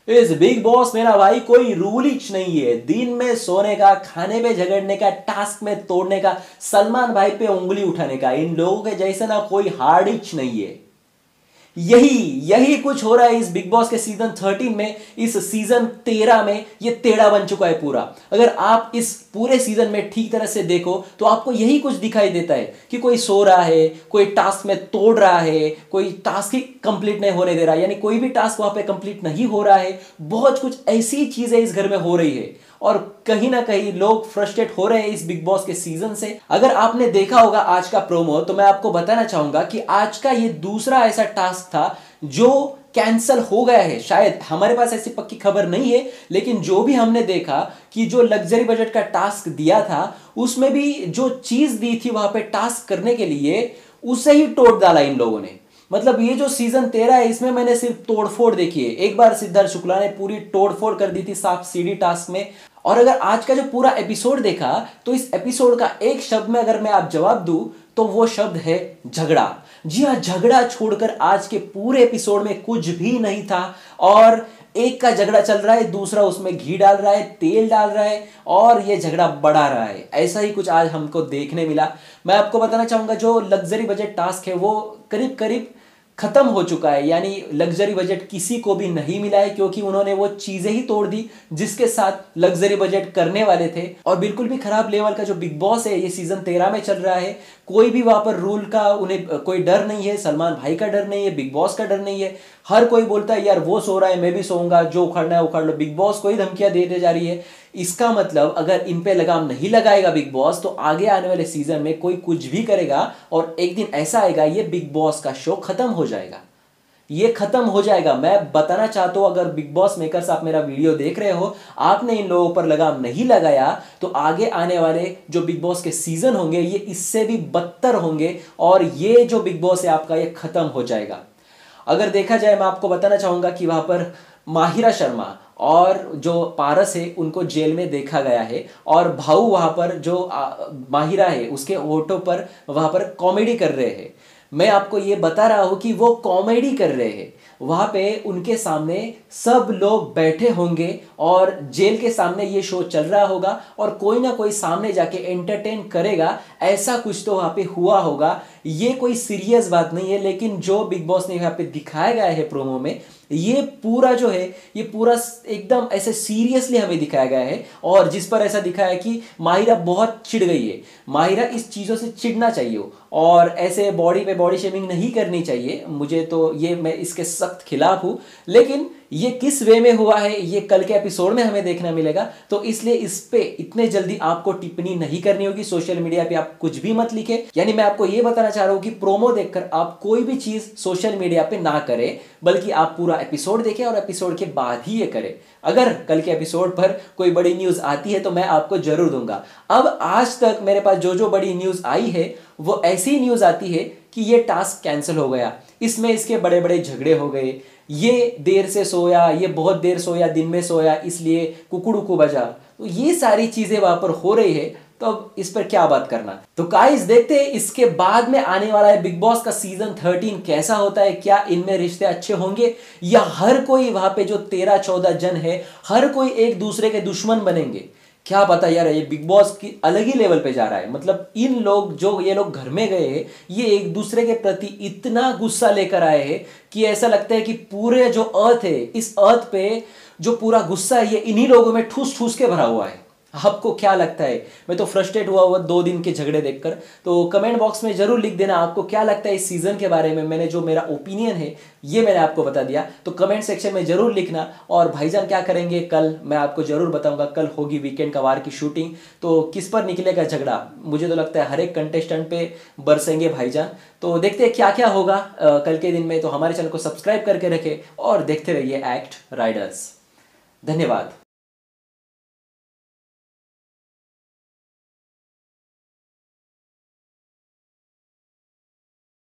इस big boss में ना भाई कोई रूल ही नहीं है। दिन में सोने का, खाने में झगड़ने का, टास्क में तोड़ने का, सलमान भाई पे उंगली उठाने का, इन लोगों के जैसे ना कोई हार्ड इच नहीं है। यही यही कुछ हो रहा है इस बिग बॉस के सीजन 13 में। इस सीजन 13 में ये टेढ़ा बन चुका है पूरा। अगर आप इस पूरे सीजन में ठीक तरह से देखो तो आपको यही कुछ दिखाई देता है कि कोई सो रहा है, कोई टास्क में तोड़ रहा है, कोई टास्क ही कंप्लीट नहीं होने दे रहा है, यानी कोई भी टास्क वहां पे कंप्लीट नहीं हो रहा है। बहुत कुछ ऐसी चीजें इस घर में हो रही है और कहीं ना कहीं लोग फ्रस्ट्रेट हो रहे हैं इस बिग बॉस के सीजन से। अगर आपने देखा होगा आज का प्रोमो तो मैं आपको बताना चाहूंगा कि आज का ये दूसरा ऐसा टास्क था जो कैंसल हो गया है। शायद हमारे पास ऐसी पक्की खबर नहीं है, लेकिन जो भी हमने देखा कि जो लग्जरी बजट का टास्क दिया था उसमें भी जो चीज दी थी वहां पे टास्क करने के लिए, उसे ही तोड़ डाला इन लोगों ने। मतलब ये जो सीजन 13 है इसमें मैंने सिर्फ तोड़फोड़ देखी है। एक बार सिद्धार्थ शुक्ला ने पूरी तोड़फोड़ कर दी थी सांप सीढ़ी टास्क में। और अगर आज का जो पूरा एपिसोड देखा तो इस एपिसोड का एक शब्द में अगर मैं आप जवाब दूं तो वो शब्द है झगड़ा। जी हाँ, झगड़ा छोड़कर आज के पूरे एपिसोड में कुछ भी नहीं था। और एक का झगड़ा चल रहा है, दूसरा उसमें घी डाल रहा है, तेल डाल रहा है और ये झगड़ा बढ़ा रहा है। ऐसा ही कुछ आज हमको देखने मिला। मैं आपको बताना चाहूंगा जो लग्जरी बजट टास्क है वो करीब करीब खत्म हो चुका है, यानी लग्जरी बजट किसी को भी नहीं मिला है क्योंकि उन्होंने वो चीजें ही तोड़ दी जिसके साथ लग्जरी बजट करने वाले थे। और बिल्कुल भी खराब लेवल का जो बिग बॉस है ये सीजन 13 में चल रहा है। कोई भी वहां पर रूल का उन्हें कोई डर नहीं है, सलमान भाई का डर नहीं है, बिग बॉस का डर नहीं है। हर कोई बोलता है यार वो सो रहा है मैं भी सोऊंगा, जो उखाड़ना है उखाड़ लो। बिग बॉस को ही धमकियां देते जा रही है। इसका मतलब अगर इन पे लगाम नहीं लगाएगा बिग बॉस तो आगे आने वाले सीजन में कोई कुछ भी करेगा और एक दिन ऐसा आएगा ये बिग बॉस का शो खत्म हो जाएगा। ये खत्म हो जाएगा। मैं बताना चाहता हूं अगर बिग बॉस मेकर्स आप मेरा वीडियो देख रहे हो, आपने इन लोगों पर लगाम नहीं लगाया तो आगे आने वाले जो बिग बॉस के सीजन होंगे ये इससे भी बदतर होंगे और ये जो बिग बॉस है आपका ये खत्म हो जाएगा। अगर देखा जाए मैं आपको बताना चाहूंगा कि वहां पर माहिरा शर्मा और जो पारस है उनको जेल में देखा गया है और भाऊ वहां पर जो माहिरा है उसके होठों पर वहां पर कॉमेडी कर रहे हैं। मैं आपको ये बता रहा हूं कि वो कॉमेडी कर रहे हैं। वहां पे उनके सामने सब लोग बैठे होंगे और जेल के सामने ये शो चल रहा होगा और कोई ना कोई सामने जाके एंटरटेन करेगा। ऐसा कुछ तो वहां पे हुआ होगा। ये कोई सीरियस बात नहीं है, लेकिन जो बिग बॉस ने यहाँ पे दिखाया गया है प्रोमो में, ये पूरा जो है ये पूरा एकदम ऐसे सीरियसली हमें दिखाया गया है। और जिस पर ऐसा दिखाया है कि माहिरा बहुत चिढ़ गई है। माहिरा इस चीज़ों से चिढ़ना चाहिए और ऐसे बॉडी पे बॉडी शेमिंग नहीं करनी चाहिए। मुझे तो ये, मैं इसके सख्त खिलाफ हूँ, लेकिन ये किस वे में हुआ है ये कल के एपिसोड में हमें देखना मिलेगा। तो इसलिए इस पे इतने जल्दी आपको टिप्पणी नहीं करनी होगी। सोशल मीडिया पे आप कुछ भी मत लिखे। यानी मैं आपको ये बताना चाह रहा हूं कि प्रोमो देखकर आप कोई भी चीज सोशल मीडिया पे ना करें, बल्कि आप पूरा एपिसोड देखें और एपिसोड के बाद ही ये करें। अगर कल के एपिसोड पर कोई बड़ी न्यूज आती है तो मैं आपको जरूर दूंगा। अब आज तक मेरे पास जो जो बड़ी न्यूज आई है वो ऐसी न्यूज आती है कि ये टास्क कैंसिल हो गया, इसमें इसके बड़े बड़े झगड़े हो गए, ये देर से सोया, ये बहुत देर सोया, दिन में सोया इसलिए कुकड़ू को बजा। तो ये सारी चीजें वहां पर हो रही है। तो अब इस पर क्या बात करना। तो गाइस देखते हैं इसके बाद में आने वाला है बिग बॉस का सीजन 13 कैसा होता है। क्या इनमें रिश्ते अच्छे होंगे या हर कोई वहां पे जो 13-14 जन है हर कोई एक दूसरे के दुश्मन बनेंगे। क्या पता यार, ये बिग बॉस की अलग ही लेवल पे जा रहा है। मतलब इन लोग जो ये लोग घर में गए हैं ये एक दूसरे के प्रति इतना गुस्सा लेकर आए हैं कि ऐसा लगता है कि पूरे जो अर्थ है इस अर्थ पे जो पूरा गुस्सा है ये इन्हीं लोगों में ठूस ठूस के भरा हुआ है। आपको क्या लगता है। मैं तो फ्रस्ट्रेट हुआ 2 दिन के झगड़े देखकर। तो कमेंट बॉक्स में जरूर लिख देना आपको क्या लगता है इस सीजन के बारे में। मैंने जो मेरा ओपिनियन है ये मैंने आपको बता दिया, तो कमेंट सेक्शन में जरूर लिखना। और भाईजान क्या करेंगे कल मैं आपको जरूर बताऊंगा। कल होगी वीकेंड का वार की शूटिंग, तो किस पर निकलेगा झगड़ा। मुझे तो लगता है हर एक कंटेस्टेंट पे बरसेंगे भाईजान। तो देखते हैं क्या क्या होगा कल के दिन में। तो हमारे चैनल को सब्सक्राइब करके रखें और देखते रहिए एक्ट राइडर्स। धन्यवाद।